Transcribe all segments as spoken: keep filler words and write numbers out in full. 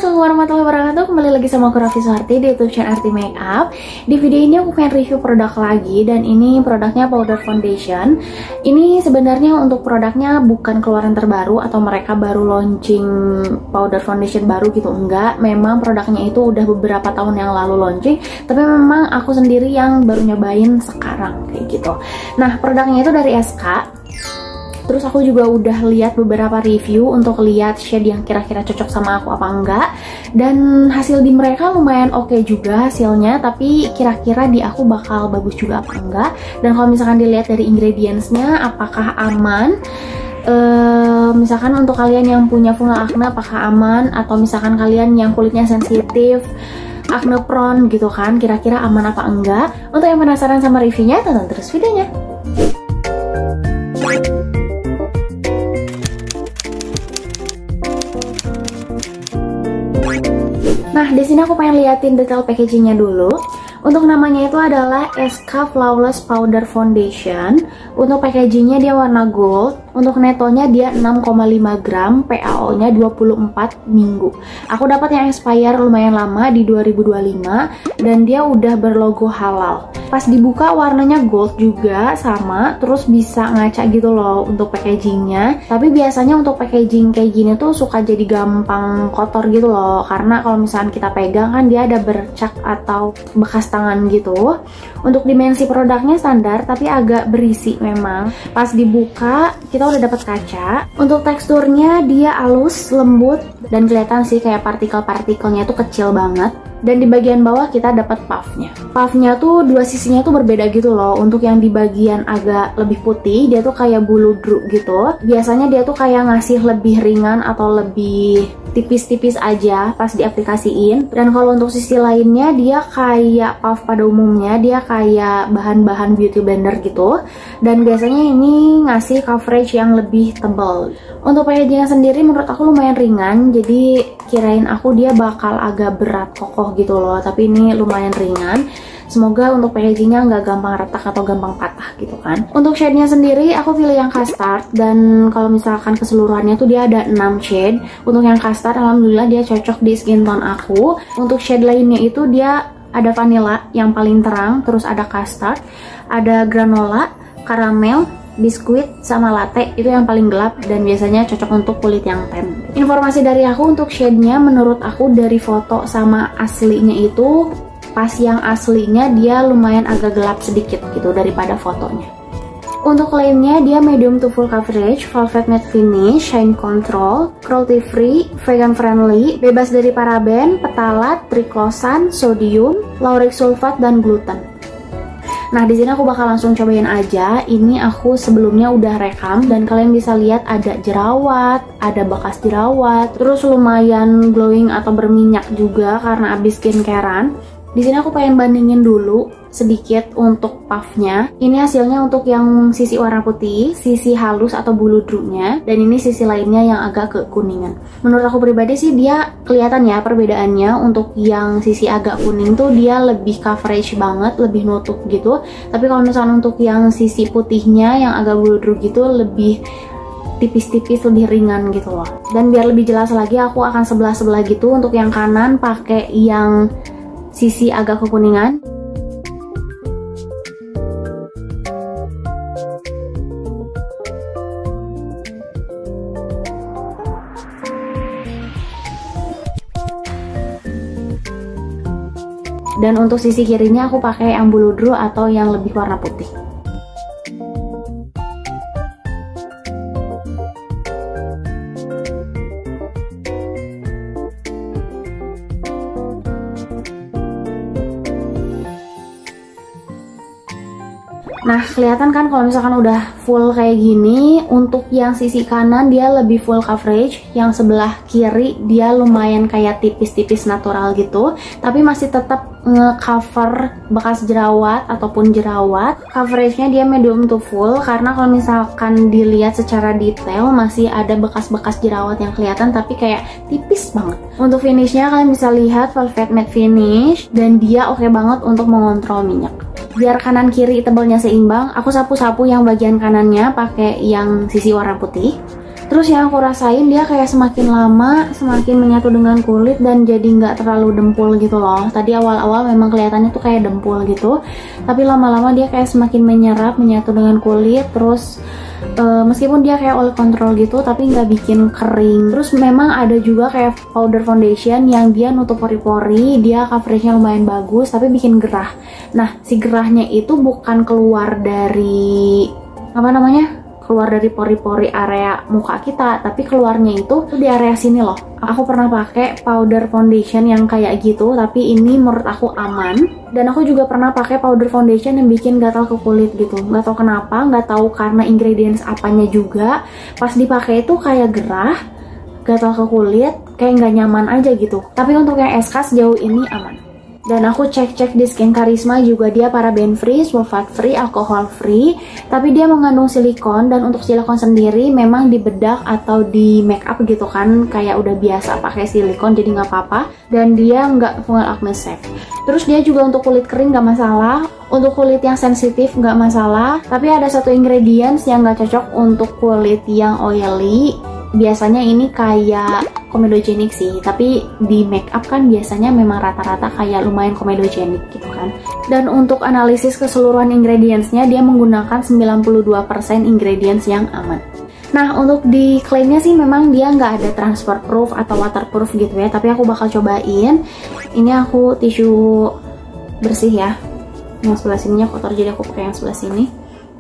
Assalamualaikum warahmatullahi wabarakatuh. Kembali lagi sama aku Raffi Suharti di YouTube channel Arti Makeup. Di video ini aku pengen review produk lagi, dan ini produknya powder foundation. Ini sebenarnya untuk produknya bukan keluaran terbaru atau mereka baru launching powder foundation baru gitu, enggak. Memang produknya itu udah beberapa tahun yang lalu launching, tapi memang aku sendiri yang baru nyobain sekarang kayak gitu. Nah, produknya itu dari S K. Terus aku juga udah lihat beberapa review untuk lihat shade yang kira-kira cocok sama aku apa enggak. Dan hasil di mereka lumayan oke okay juga hasilnya, tapi kira-kira di aku bakal bagus juga apa enggak. Dan kalau misalkan dilihat dari ingredientsnya, apakah aman? Uh, misalkan untuk kalian yang punya fungal acne apakah aman? Atau misalkan kalian yang kulitnya sensitif, acne prone gitu kan, kira-kira aman apa enggak? Untuk yang penasaran sama reviewnya, tonton terus videonya. Nah, di sini aku pengen liatin detail packagingnya dulu. Untuk namanya itu adalah S K Flawless Powder Foundation. Untuk packagingnya dia warna gold. Untuk netonya dia enam koma lima gram, P A O-nya dua puluh empat minggu. Aku dapat yang expire lumayan lama di dua ribu dua puluh lima, dan dia udah berlogo halal. Pas dibuka warnanya gold juga sama, terus bisa ngaca gitu loh untuk packagingnya. Tapi biasanya untuk packaging kayak gini tuh suka jadi gampang kotor gitu loh, karena kalau misalnya kita pegang kan dia ada bercak atau bekas tangan gitu. Untuk dimensi produknya standar, tapi agak berisi memang. Pas dibuka kita udah dapat kaca. Untuk teksturnya dia halus, lembut, dan kelihatan sih kayak partikel-partikelnya tuh kecil banget. Dan di bagian bawah kita dapat puffnya. Puffnya tuh dua sisinya tuh berbeda gitu loh. Untuk yang di bagian agak lebih putih, dia tuh kayak bulu druk gitu. Biasanya dia tuh kayak ngasih lebih ringan atau lebih tipis-tipis aja pas diaplikasiin. Dan kalau untuk sisi lainnya dia kayak puff pada umumnya, dia kayak bahan-bahan beauty blender gitu. Dan biasanya ini ngasih coverage yang lebih tebal. Untuk packagingnya sendiri menurut aku lumayan ringan, jadi kirain aku dia bakal agak berat kokoh gitu loh, tapi ini lumayan ringan. Semoga untuk packagingnya nggak gampang retak atau gampang patah gitu kan. Untuk shade-nya sendiri aku pilih yang custard, dan kalau misalkan keseluruhannya tuh dia ada enam shade. Untuk yang custard alhamdulillah dia cocok di skin tone aku. Untuk shade lainnya itu dia ada vanilla yang paling terang, terus ada custard, ada granola, caramel, biskuit, sama latte itu yang paling gelap dan biasanya cocok untuk kulit yang tan. Informasi dari aku untuk shade-nya, menurut aku dari foto sama aslinya itu, pas yang aslinya dia lumayan agak gelap sedikit gitu daripada fotonya. Untuk klaimnya dia medium to full coverage, velvet matte finish, shine control, cruelty free, vegan friendly, bebas dari paraben, petalat, triclosan, sodium, lauric sulfat, dan gluten. Nah, di sini aku bakal langsung cobain aja. Ini aku sebelumnya udah rekam, dan kalian bisa lihat ada jerawat, ada bekas jerawat, terus lumayan glowing atau berminyak juga karena abis skincarean. Di sini aku pengen bandingin dulu sedikit untuk puffnya. Ini hasilnya untuk yang sisi warna putih, sisi halus atau bulu druknya, dan ini sisi lainnya yang agak kekuningan. Menurut aku pribadi sih dia kelihatan ya perbedaannya. Untuk yang sisi agak kuning tuh dia lebih coverage banget, lebih nutup gitu. Tapi kalau misalnya untuk yang sisi putihnya yang agak bulu druk gitu lebih tipis-tipis, lebih ringan gitu loh. Dan biar lebih jelas lagi aku akan sebelah-sebelah gitu. Untuk yang kanan pakai yang sisi agak kekuningan. Dan untuk sisi kirinya aku pakai yang bulu druk atau yang lebih warna putih. Nah, kelihatan kan kalau misalkan udah full kayak gini. Untuk yang sisi kanan dia lebih full coverage, yang sebelah kiri dia lumayan kayak tipis-tipis natural gitu, tapi masih tetap nge-cover bekas jerawat ataupun jerawat. Coveragenya dia medium to full, karena kalau misalkan dilihat secara detail masih ada bekas-bekas jerawat yang kelihatan, tapi kayak tipis banget. Untuk finishnya kalian bisa lihat velvet matte finish, dan dia oke banget untuk mengontrol minyak. Biar kanan kiri tebalnya seimbang, aku sapu-sapu yang bagian kanannya pakai yang sisi warna putih. Terus yang aku rasain dia kayak semakin lama semakin menyatu dengan kulit dan jadi nggak terlalu dempul gitu loh. Tadi awal-awal memang kelihatannya tuh kayak dempul gitu, tapi lama-lama dia kayak semakin menyerap, menyatu dengan kulit. Terus uh, meskipun dia kayak oil control gitu, tapi nggak bikin kering. Terus memang ada juga kayak powder foundation yang dia nutup pori-pori, dia coveragenya lumayan bagus, tapi bikin gerah. Nah, si gerahnya itu bukan keluar dari apa namanya? keluar dari pori-pori area muka kita, tapi keluarnya itu di area sini loh. Aku pernah pakai powder foundation yang kayak gitu, tapi ini menurut aku aman. Dan aku juga pernah pakai powder foundation yang bikin gatal ke kulit gitu. Nggak tahu kenapa, nggak tahu karena ingredients apanya juga. Pas dipakai itu kayak gerah, gatal ke kulit, kayak nggak nyaman aja gitu. Tapi untuk yang S K sejauh ini aman. Dan aku cek-cek di Skin Karisma juga dia paraben free, sulfat free, alkohol free, tapi dia mengandung silikon. Dan untuk silikon sendiri memang di bedak atau di make up gitu kan kayak udah biasa pakai silikon, jadi nggak apa-apa. Dan dia nggak fungal acne safe. Terus dia juga untuk kulit kering nggak masalah, untuk kulit yang sensitif nggak masalah. Tapi ada satu ingredients yang nggak cocok untuk kulit yang oily. Biasanya ini kayak comedogenic sih, tapi di make up kan biasanya memang rata-rata kayak lumayan comedogenic gitu kan. Dan untuk analisis keseluruhan ingredientsnya dia menggunakan sembilan puluh dua persen ingredients yang aman. Nah, untuk di klaimnya sih memang dia nggak ada transfer proof atau waterproof gitu ya, tapi aku bakal cobain. Ini aku tisu bersih ya, yang sebelah sininya kotor jadi aku pakai yang sebelah sini.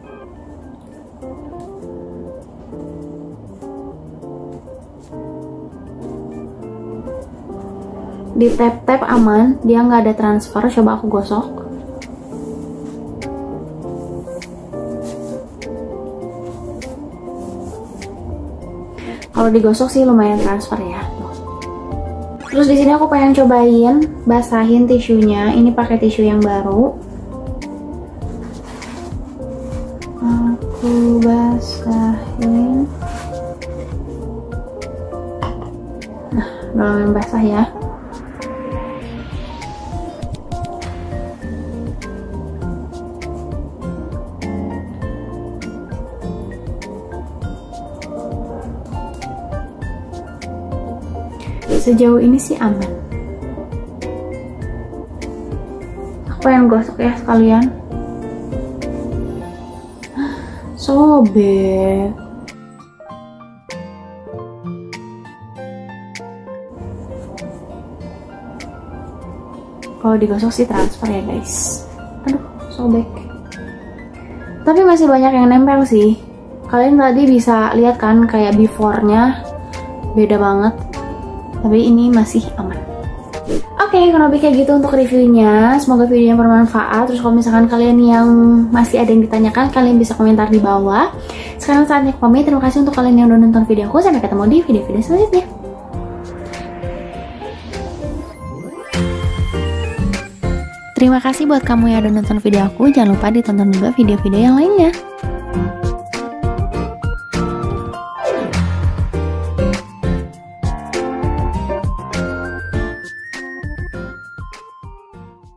Di tap-tap aman, dia nggak ada transfer. Coba aku gosok. Kalau digosok sih lumayan transfer ya. Tuh. Terus di sini aku pengen cobain basahin tisunya. Ini pakai tisu yang baru. Aku basahin. Nah, lumayan basah ya. Sejauh ini sih aman. Aku pengen gosok ya sekalian. Sobek. Kalau digosok sih transfer ya guys. Aduh, sobek. Tapi masih banyak yang nempel sih. Kalian tadi bisa lihat kan kayak before-nya beda banget. Tapi ini masih aman. Oke, okay, kurang lebih kayak gitu untuk reviewnya. Semoga videonya bermanfaat. Terus kalau misalkan kalian yang masih ada yang ditanyakan, kalian bisa komentar di bawah. Sekarang saatnya aku pamit. Terima kasih untuk kalian yang udah nonton video aku. Sampai ketemu di video-video selanjutnya. Terima kasih buat kamu yang udah nonton video aku. Jangan lupa ditonton juga video-video yang lainnya.